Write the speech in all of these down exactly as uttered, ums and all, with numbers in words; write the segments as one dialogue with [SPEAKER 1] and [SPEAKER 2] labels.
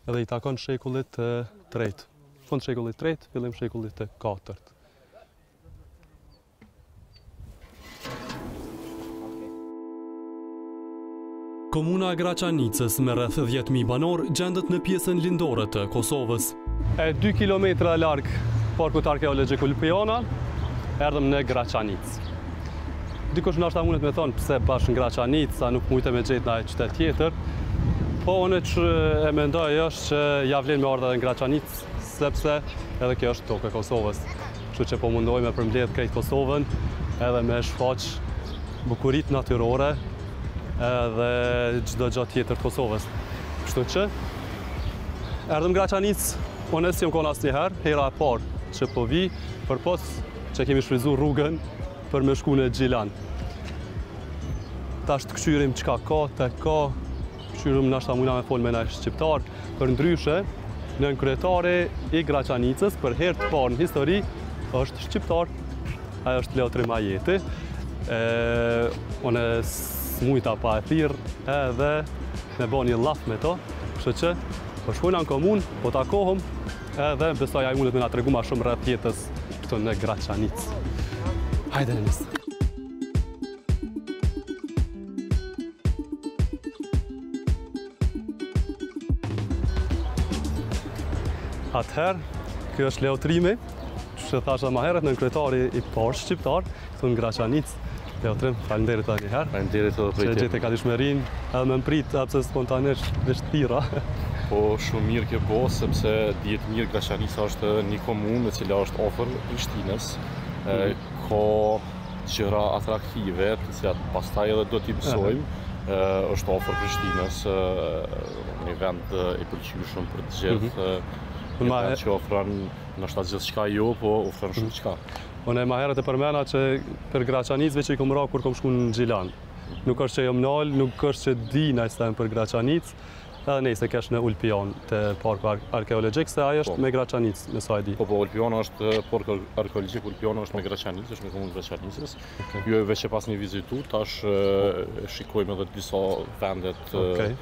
[SPEAKER 1] edhe i takon shekullit të tretë. Fund shekullit të tretë, fillim shekullit të katërt.
[SPEAKER 2] Komuna e Graçanicës me rreth dhjetë mijë banor gjendet në pjesën lindore të Kosovës.
[SPEAKER 1] E dy kilometra larg parkut arkeologjik Ulpiana, erdhëm në Graçanicë. Dikush ndoshta mundet me thonë pse bashkë në Graçanicë, sa nuk mujtë me gjetë në qytet tjetër. Po unë që e mendoj është që ja vlen me ardha në Graçanicë, sepse edhe kjo është tokë e Kosovës. Kështu që po mundoj me përmbledh krejt Kosovën edhe me shfaq bukuritë natyrore edhe çdo gjë tjetër të Kosovës. Kështu që erdhëm në Graçanicë, unë s'jam kon asnjëherë, hera e parë që po vi, përpos që kemi shfryzuar rrugën për me shku në Gjilan. Tash të këshyrim çka ka, te ka, këshyrim nashta muna me fol me na shqiptar, për ndryshe, nën kryetari i Graçanicës për herë të parë në histori është shqiptar. Ajo është Leotri Majeti. E, unë smujta pa e thirr edhe me bën një llaf me to, kështu që po shkojna në komunë, po takohëm edhe besoj ai mundet me na tregu më shumë rreth jetës këtu në Graçanicë. Hajde në nisë. Atëherë, kjo është Leotrimi, që thashtë më herët në kryetari i parë shqiptar, këtu në Graçanicë. Leotrim, falenderit edhe një herë.
[SPEAKER 3] Falenderit edhe për
[SPEAKER 1] që gjete kalishmerin, edhe me mprit, apse spontanisht vështira.
[SPEAKER 3] Po shumë mirë kjo bo, sepse dihet mirë Graçanica është një komunë e cila është afër Prishtinës. Mm. Ka gjëra atraktive, të cilat pastaj edhe do t'i mësojmë. Është afër Prishtinës, një vend i pëlqyeshëm për të gjithë. Një vend që ofron ndoshta gjithçka jo, po ofron shumë çka.
[SPEAKER 1] Unë e ma herët e përmena që për Graçanicë veç i kom ra kur kom shku në Gjilan. Nuk është që jom nalë, nuk është që di najstem për Graçanicë, edhe nejse kesh në Ulpian të parku arkeologjik, se ajo është me Graçanicë, në sa e di.
[SPEAKER 3] Po, po, Ulpiana është parku arkeologjik, Ulpiana është me Graçanicë, është me komunë Graçanicës. Jo veç e pas një vizitu, tash shikojmë edhe disa vendet.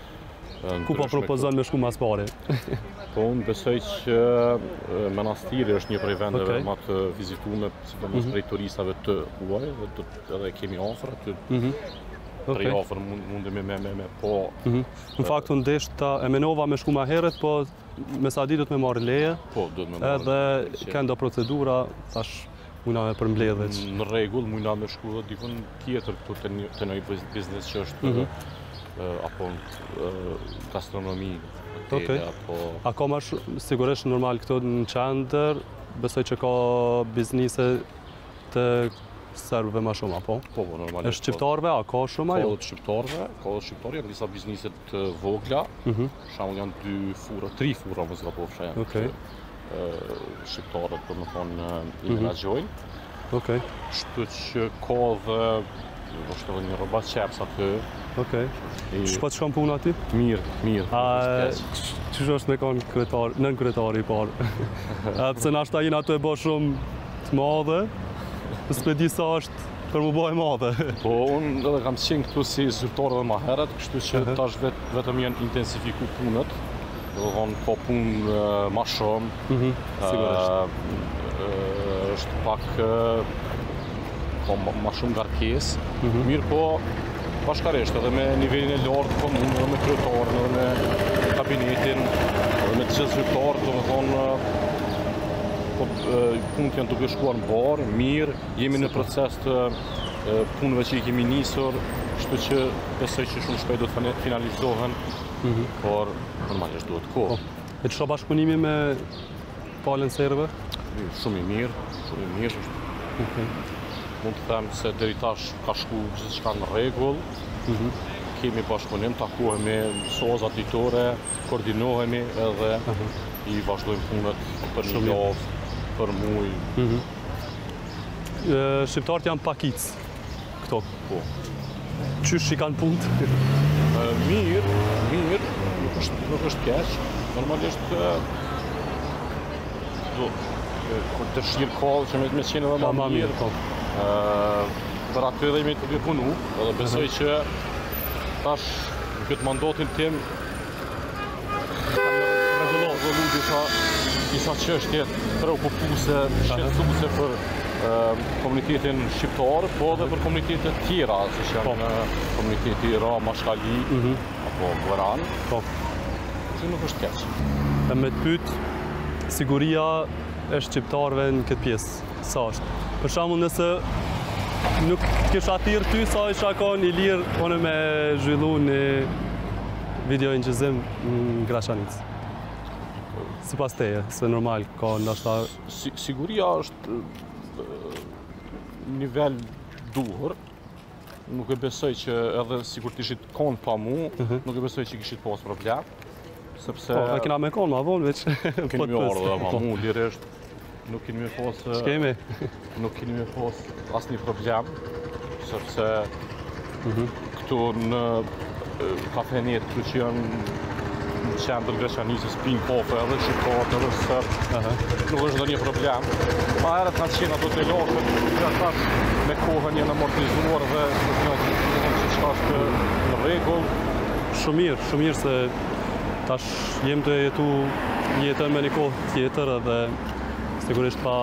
[SPEAKER 1] Ku po propozon me shku mas pari?
[SPEAKER 3] Po, unë besoj që Manastiri është një prej vendeve ma të vizitume, sidomos prej turistave të huaj, edhe kemi afër aty. Prej afër mundemi me po.
[SPEAKER 1] Në fakt unë desh ta e menova me shku ma herët, po me sa di do të me marrë leje.
[SPEAKER 3] Po, do të me marrë.
[SPEAKER 1] Edhe kanë do procedura, tash mujna me përmbledheq.
[SPEAKER 3] Në rregull, mujna me shku dhe dikun tjetër këtu të një biznes që është apo gastronomi.
[SPEAKER 1] Okay.
[SPEAKER 3] Apo...
[SPEAKER 1] A ka ma sigurisht normal këto në qendër, besoj që ka biznise të serbëve ma shumë, apo?
[SPEAKER 3] Po, po, normalisht.
[SPEAKER 1] E shqiptarve, a ka shumë ajo?
[SPEAKER 3] Ka dhe shqiptarve, ka dhe shqiptarve, janë disa bizniset të vogla, shamull janë dy fura, tri fura më zga pofsha janë të shqiptarët, për më thonë, i menagjojnë. Shtu që ka dhe, është edhe një roba qeps aty.
[SPEAKER 1] Okej. Që po të shkon puna aty?
[SPEAKER 3] Mirë, mirë.
[SPEAKER 1] A qësh është me konë kretar, nën kryetari i parë? Pse nashta jena aty e bo shumë të madhe, s'pe di sa është për mu bo e madhe.
[SPEAKER 3] Po, unë edhe kam qenë këtu si zyrtar edhe ma heret, kështu që tash vetëm janë intensifiku punët, dhe thonë ka punë ma shumë.
[SPEAKER 1] Sigurisht.
[SPEAKER 3] është pak ka ma shumë ngarkesë. Mirë po, bashkarisht edhe me nivelin e lartë komunë, edhe me kryetarën, edhe me kabinetin, edhe me të gjithë zyrtarët, do me thonë, po punët janë duke shkuar në barë, mirë, jemi në proces të punëve që i kemi nisur, kështu që besoj që shumë shpejt do të finalizohen, por normalisht duhet kohë.
[SPEAKER 1] E çfarë bashkëpunimi me palën serbe?
[SPEAKER 3] Shumë i mirë, shumë i mirë. Mund të them se deri tash ka shku gjithçka në rregull. Kemi bashkëpunim, takohemi soza ditore, koordinohemi edhe i vazhdojmë punët për një javë, për muaj.
[SPEAKER 1] Shqiptarët janë pakic këto.
[SPEAKER 3] Po.
[SPEAKER 1] Qysh i kanë punët?
[SPEAKER 3] Mirë, mirë, nuk është nuk është keq. Normalisht do kur të shirë kohë që me të qenë edhe ma mirë. Për atë edhe jemi të duke punu, edhe besoj që tash në këtë mandatin tim kam disa çështje preokupuese, shqetësuese për uh, komunitetin shqiptar, po edhe për komunitetet tjera, siç janë uh, komuniteti Ra, Mashkali,
[SPEAKER 1] Mhm.
[SPEAKER 3] apo Goran.
[SPEAKER 1] Po.
[SPEAKER 3] Që nuk është keq.
[SPEAKER 1] E me të pyet, siguria e shqiptarëve në këtë pjesë, sa është? Për shembull, nëse nuk kisha thirrë ty, sa isha kon i lirë unë me zhvillu një video inqizim në Graçanicë. Sipas teje, se normal ka ndoshta
[SPEAKER 3] Si, siguria është uh, nivel duhur. Nuk e besoj që edhe sikur të ishit kon pa mu, nuk e besoj që kishit pas problem. Sepse
[SPEAKER 1] po, e kena me kon, ma vonë veç.
[SPEAKER 3] keni me ardhur dhe pa mu, lirisht nuk keni me pas
[SPEAKER 1] Shkemi.
[SPEAKER 3] nuk keni me pas asnjë problem, sepse këtu në uh, kafenet këtu që janë në qendër Graçanicës pinë kafe edhe shqiptarët edhe sërt, nuk është ndonjë problem. Ma herët kanë qenë ato të lashët, që tash me kohën janë amortizuar dhe nuk janë të që qka është në rregull.
[SPEAKER 1] Shumë mirë, shumë mirë se tash jem të jetu jetën me një kohë tjetër edhe sigurisht pa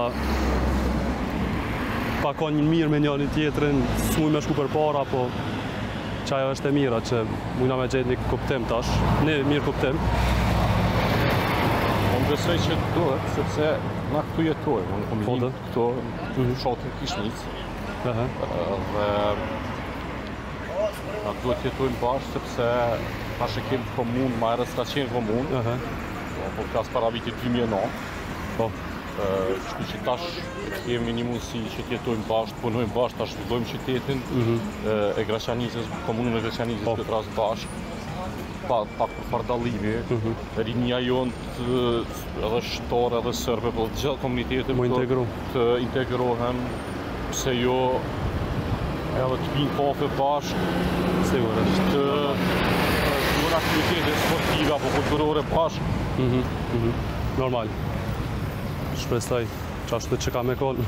[SPEAKER 1] pa ka një mirë me njëri tjetrin, s'muj me shku për para, po qajo është e mira që mujna me gjetë një kuptim tash, një mirë kuptim.
[SPEAKER 3] Unë besoj që duhet, sepse na këtu jetojmë, unë kom lind këtu në fshatin Kishnicë,
[SPEAKER 1] Aha.
[SPEAKER 3] dhe na duhet jetojmë bashkë sepse tash e kemi komunë, ma herët s'ka qenë komunë,
[SPEAKER 1] Aha.
[SPEAKER 3] po flas para vitit dy mijë e nëntë.
[SPEAKER 1] Po.
[SPEAKER 3] Kështu që tash kemi një mundësi që të jetojmë bashkë, punojmë bashkë, tash zhvillojmë qytetin e Graçanicës, komunën e Graçanicës në këtë rast bashkë, pa pak për fardallimi, rinia jonë edhe shqiptarë edhe serbe, po të gjithë komunitetet
[SPEAKER 1] Mu integru.
[SPEAKER 3] të integrohen, pse jo edhe të pinë kafe bashkë,
[SPEAKER 1] Sigurisht.
[SPEAKER 3] të bëjnë aktivitete sportive apo kulturore bashkë.
[SPEAKER 1] Mhm, mhm. Normal. Shpresoj qashtu që ka me konë.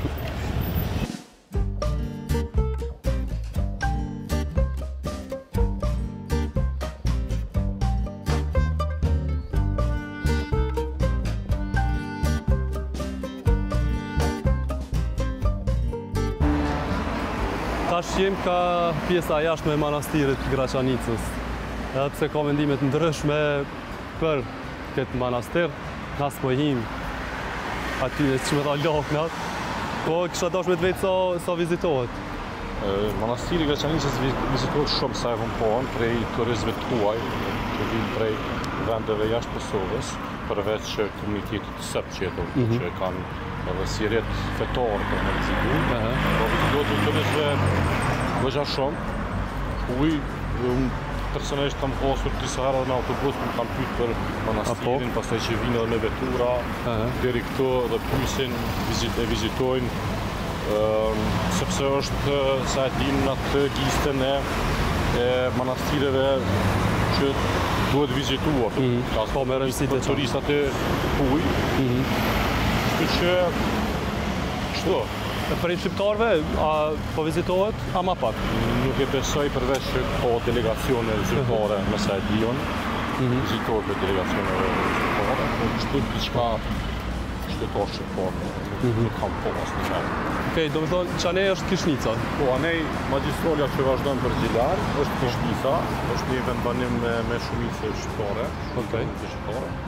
[SPEAKER 1] Tash jem ka pjesa jashtme e manastirit Graçanicës. Edhe pse ka mendimet ndryshme për këtë manastir, nas po him aty e që me tha laknat, po kisha dash me të vetë sa, sa vizitohet.
[SPEAKER 3] Manastiri Graçanicës vizitohet shumë sa e vëm pohën prej turistëve të huaj, që vinë prej vendeve jashtë Kosovës, përveç që komunitetit sërb që jeton, që kanë edhe si rjet fetor për me vizitu. Po vizitohet të turistëve vëgja shumë, huj, personalisht kam pasur disa herë me autobus, më kam pyet për manastirin, pastaj që vinë edhe me vetura, deri këtu dhe pyesin, vizit, e vizitojnë, uh, sepse është sa e dinë atë listën e, e manastireve që duhet vizituar.
[SPEAKER 1] Mm -hmm. Po me rëndësitë
[SPEAKER 3] për turistat e huj.
[SPEAKER 1] Mm -hmm.
[SPEAKER 3] Kështu që kështu.
[SPEAKER 1] Për i shqiptarve, a po vizitohet, ama pak?
[SPEAKER 3] Nuk e besoj përveç që po delegacione zyrtare me sa e dion, vizitohet me delegacione zyrtare, po kështu diçka qytetar shqiptar, nuk kam po asnjë çfarë.
[SPEAKER 1] Okej, do të thonë çanej është Kishnica.
[SPEAKER 3] Po, anej magjistrala që vazhdon për Gjilar është Kishnica, është një vendbanim me, me shumicë shqiptare.
[SPEAKER 1] Okej.
[SPEAKER 3] Shqiptare.